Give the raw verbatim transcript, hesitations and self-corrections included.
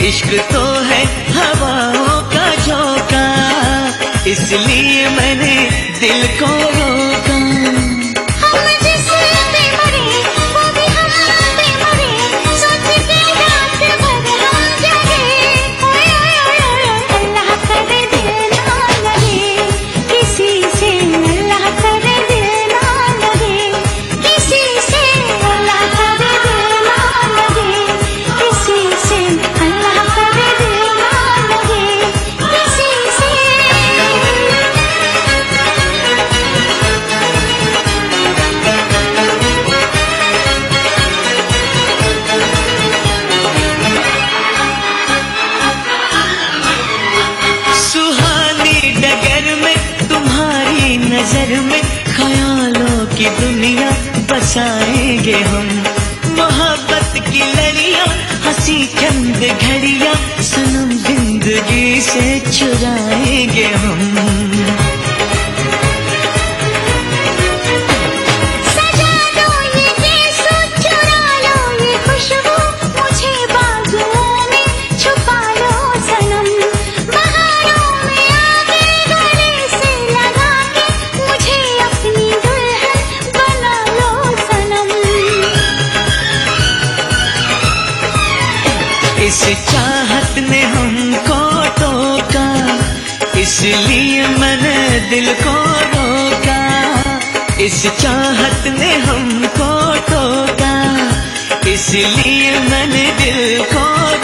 इश्क तो है हवाओं का झोंका, इसलिए मैंने दिल को रोका। नजर में ख्यालों की दुनिया बसाएंगे हम, मोहब्बत की लड़ियां हंसी चंद घड़ियां सनम जिंदगी से चुराएंगे हम। इस चाहत ने हमको टोका, इसलिए मैंने दिल को रोका। इस चाहत ने हमको टोका, इसलिए मैंने दिल को